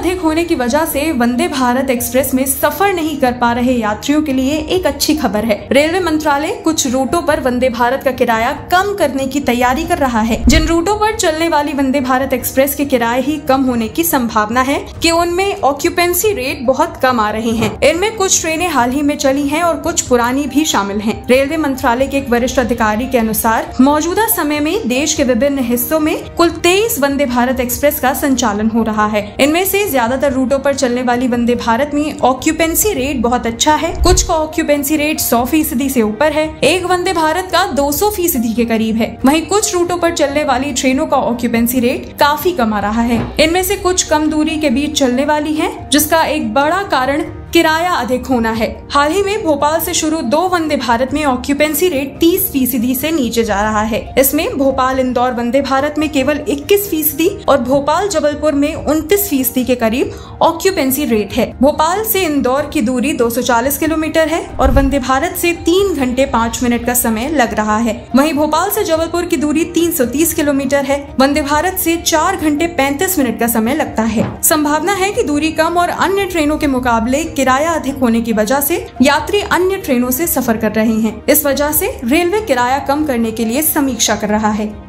अधिक होने की वजह से वंदे भारत एक्सप्रेस में सफर नहीं कर पा रहे यात्रियों के लिए एक अच्छी खबर है। रेलवे मंत्रालय कुछ रूटों पर वंदे भारत का किराया कम करने की तैयारी कर रहा है। जिन रूटों पर चलने वाली वंदे भारत एक्सप्रेस के किराए ही कम होने की संभावना है कि उनमें ऑक्यूपेंसी रेट बहुत कम आ रहे हैं। इनमें कुछ ट्रेनें हाल ही में चली हैं और कुछ पुरानी भी शामिल हैं। रेलवे मंत्रालय के एक वरिष्ठ अधिकारी के अनुसार मौजूदा समय में देश के विभिन्न हिस्सों में कुल 23 वंदे भारत एक्सप्रेस का संचालन हो रहा है। इनमें से ज्यादातर रूटों पर चलने वाली वंदे भारत में ऑक्यूपेंसी रेट बहुत अच्छा है। कुछ का ऑक्यूपेंसी रेट 100% से ऊपर है। एक वंदे भारत का 200% के करीब है। वहीं कुछ रूटों पर चलने वाली ट्रेनों का ऑक्यूपेंसी रेट काफी कम आ रहा है। इनमें से कुछ कम दूरी के बीच चलने वाली है, जिसका एक बड़ा कारण किराया अधिक होना है। हाल ही में भोपाल से शुरू 2 वंदे भारत में ऑक्यूपेंसी रेट 30% से नीचे जा रहा है। इसमें भोपाल इंदौर वंदे भारत में केवल 21% और भोपाल जबलपुर में 29% के करीब ऑक्यूपेंसी रेट है। भोपाल से इंदौर की दूरी 240 किलोमीटर है और वंदे भारत से 3 घंटे 5 मिनट का समय लग रहा है। वहीं भोपाल से जबलपुर की दूरी 330 किलोमीटर है। वंदे भारत से 4 घंटे 35 मिनट का समय लगता है। संभावना है कि दूरी कम और अन्य ट्रेनों के मुकाबले किराया अधिक होने की वजह से यात्री अन्य ट्रेनों से सफर कर रहे हैं। इस वजह से रेलवे किराया कम करने के लिए समीक्षा कर रहा है।